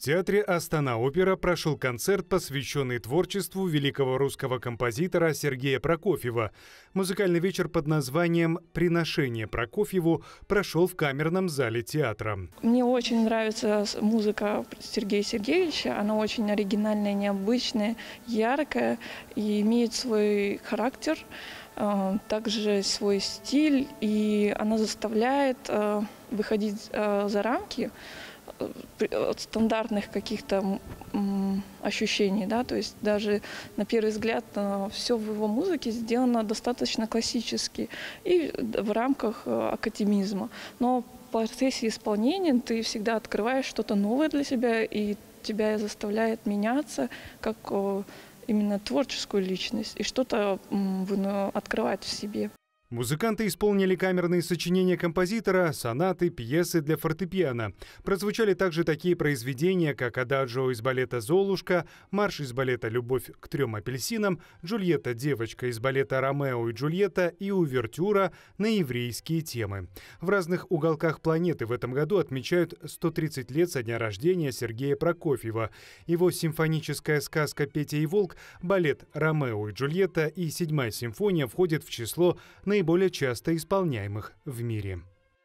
театре «Астана-опера» прошел концерт, посвященный творчеству великого русского композитора Сергея Прокофьева. Музыкальный вечер под названием «Приношение Прокофьеву» прошел в камерном зале театра. Мне очень нравится музыка Сергея Сергеевича. Она очень оригинальная, необычная, яркая и имеет свой характер, также свой стиль. И она заставляет выходить за рамки от стандартных каких-то ощущений, да, то есть даже на первый взгляд все в его музыке сделано достаточно классически и в рамках академизма, но в процессе исполнения ты всегда открываешь что-то новое для себя, и тебя заставляет меняться как именно творческую личность и что-то открывать в себе. Музыканты исполнили камерные сочинения композитора, сонаты, пьесы для фортепиано. Прозвучали также такие произведения, как «Ададжио» из балета «Золушка», марш из балета «Любовь к 3 апельсинам», «Джульетта, девочка» из балета «Ромео и Джульетта» и увертюра на еврейские темы. В разных уголках планеты в этом году отмечают 130 лет со дня рождения Сергея Прокофьева. Его симфоническая сказка «Петя и волк», балет «Ромео и Джульетта» и 7-я симфония входят в число наиболее часто исполняемых в мире.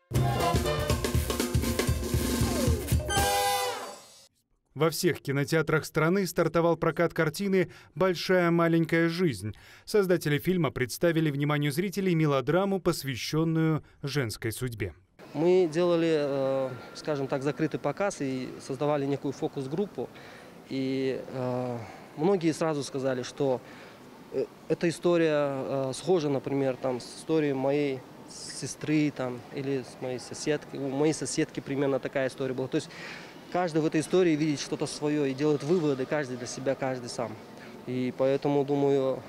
Во всех кинотеатрах страны стартовал прокат картины «Большая маленькая жизнь». Создатели фильма представили вниманию зрителей мелодраму, посвященную женской судьбе. Мы делали, скажем так, закрытый показ и создавали некую фокус-группу. И многие сразу сказали, что эта история схожа, например, с историей моей сестры или с моей соседки. У моей соседки примерно такая история была. То есть каждый в этой истории видит что-то свое и делает выводы, каждый для себя, каждый сам. И поэтому, думаю,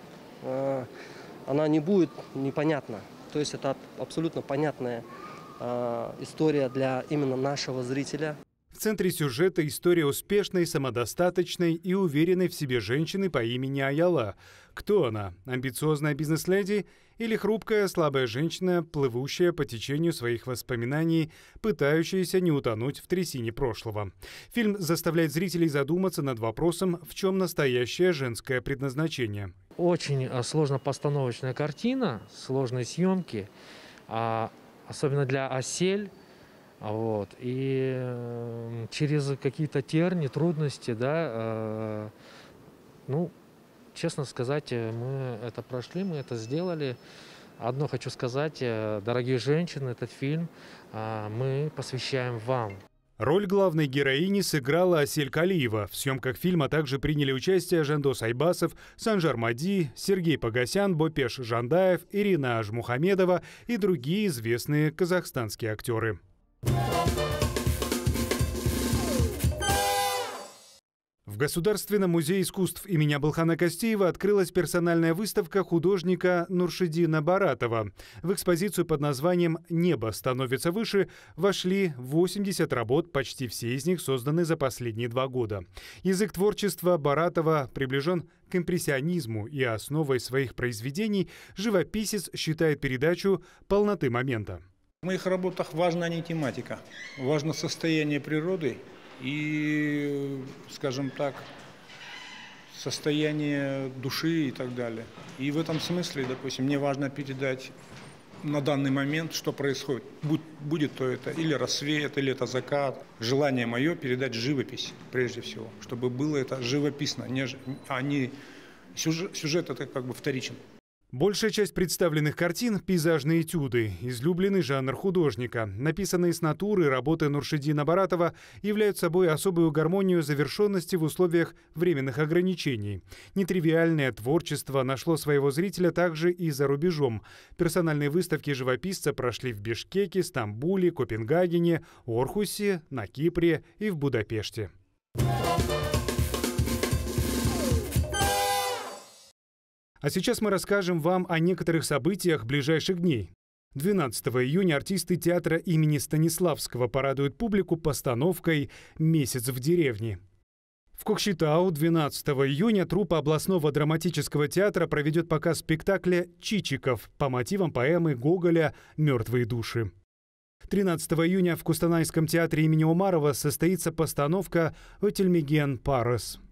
она не будет непонятна. То есть это абсолютно понятная история для именно нашего зрителя. В центре сюжета история успешной, самодостаточной и уверенной в себе женщины по имени Аяла. Кто она? Амбициозная бизнес-леди или хрупкая, слабая женщина, плывущая по течению своих воспоминаний, пытающаяся не утонуть в трясине прошлого? Фильм заставляет зрителей задуматься над вопросом, в чем настоящее женское предназначение. Очень сложно-постановочная картина, сложные съемки, особенно для «Осель». И через какие-то терни, трудности, честно сказать, мы это прошли, мы это сделали. Одно хочу сказать, дорогие женщины, этот фильм мы посвящаем вам. Роль главной героини сыграла Асель Калиева. В съемках фильма также приняли участие Жандос Айбасов, Санжар Мади, Сергей Погосян, Бопеш Жандаев, Ирина Ажмухамедова и другие известные казахстанские актеры. В Государственном музее искусств имени Абылхана Кастеева открылась персональная выставка художника Нуршидина Баратова. В экспозицию под названием «Небо становится выше» вошли 80 работ, почти все из них созданы за последние 2 года. Язык творчества Баратова приближен к импрессионизму, и основой своих произведений живописец считает передачу полноты момента. В моих работах важна не тематика, важно состояние природы и, скажем так, состояние души и так далее. И в этом смысле, допустим, мне важно передать на данный момент, что происходит. Будет то это или рассвет, или это закат. Желание мое передать живопись, прежде всего, чтобы было это живописно, а не сюжет это как бы вторичен. Большая часть представленных картин – пейзажные этюды, излюбленный жанр художника. Написанные с натуры работы Нуршидина Баратова являют собой особую гармонию завершенности в условиях временных ограничений. Нетривиальное творчество нашло своего зрителя также и за рубежом. Персональные выставки живописца прошли в Бишкеке, Стамбуле, Копенгагене, Орхусе, на Кипре и в Будапеште. А сейчас мы расскажем вам о некоторых событиях ближайших дней. 12 июня артисты театра имени Станиславского порадуют публику постановкой «Месяц в деревне». В Кокшетау 12 июня труппа областного драматического театра проведет показ спектакля «Чичиков» по мотивам поэмы Гоголя «Мертвые души». 13 июня в Кустанайском театре имени Умарова состоится постановка «Отельмеген Парус».